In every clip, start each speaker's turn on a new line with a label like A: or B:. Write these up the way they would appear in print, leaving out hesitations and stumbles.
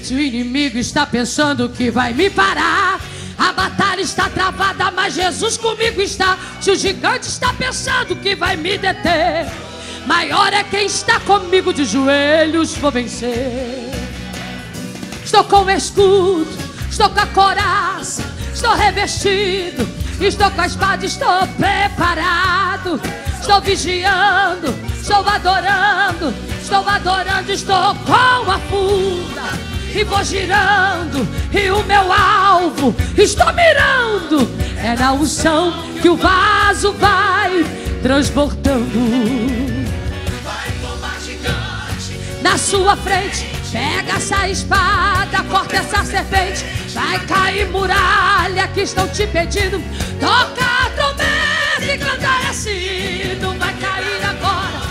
A: Se o inimigo está pensando que vai me parar, a batalha está travada, mas Jesus comigo está. Se o gigante está pensando que vai me deter, maior é quem está comigo, de joelhos vou vencer. Estou com o escudo, estou com a coraça, estou revestido, estou com a espada, estou preparado. Estou vigiando, estou adorando, estou com a funda. E vou girando, e o meu alvo estou mirando. É na unção que o vaso vai transbordando.
B: Vai tomar gigante
A: Na sua frente, pega essa espada, corta essa serpente. Vai cair muralha que estão te pedindo. Toca a trombeta e canta esse hino. Vai cair agora.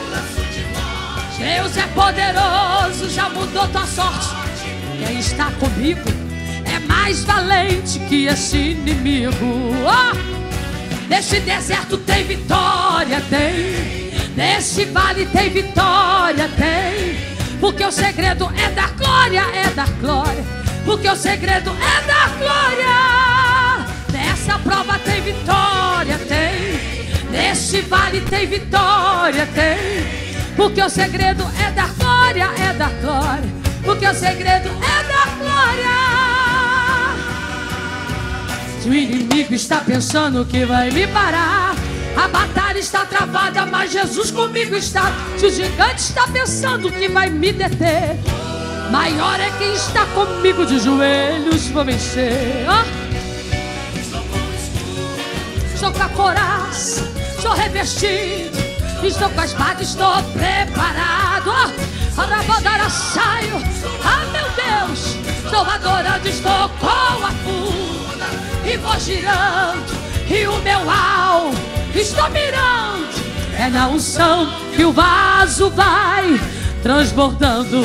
A: Deus é poderoso, já mudou tua sorte. Quem está comigo é mais valente que esse inimigo. Oh! Nesse deserto tem vitória, tem. Nesse vale tem vitória, tem. Porque o segredo é dar glória, é dar glória. Porque o segredo é dar glória. Nessa prova tem vitória, tem. Nesse vale tem vitória, tem. Porque o segredo é dar glória, é dar glória. Porque o segredo é dar glória. Se o inimigo está pensando que vai me parar, a batalha está travada, mas Jesus comigo está. Se o gigante está pensando que vai me deter, maior é quem está comigo, de joelhos vou vencer. Oh! Estou com a coraça, estou revestido, estou com a espada, estou preparado. Oh! Saio. Ah, meu Deus, estou adorando, estou com a funda. E vou girando, e o meu alvo estou mirando. É na unção que o vaso vai transbordando.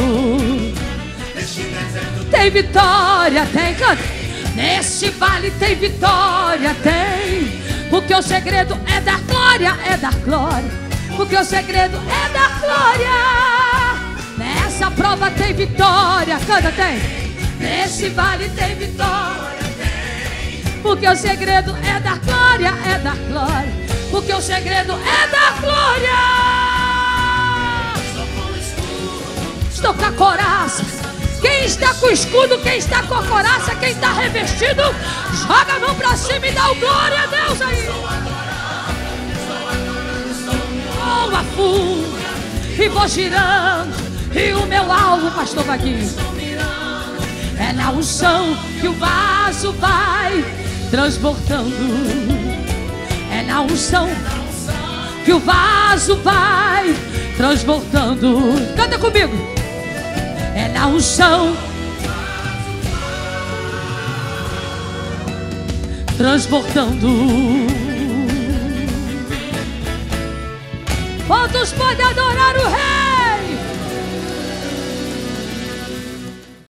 A: Tem vitória, tem, canta. Nesse vale tem vitória, tem. Porque o segredo é dar glória, é dar glória. Porque o segredo é dar glória. Nessa prova tem vitória, canta, tem. Nesse vale tem vitória, tem. Porque o segredo é dar glória, é dar glória. Porque o segredo é dar glória. Estou com a coraça. Quem está com o escudo, quem está com a coraça, quem está revestido, joga a mão pra cima e dá o glória a Deus aí. Com a funda e vou girando, e o meu alvo, pastor Vaguinho, é na unção que o vaso vai transbordando. É na unção que o vaso vai transbordando. Canta comigo. É na unção transbordando. Quantos podem adorar o Rei?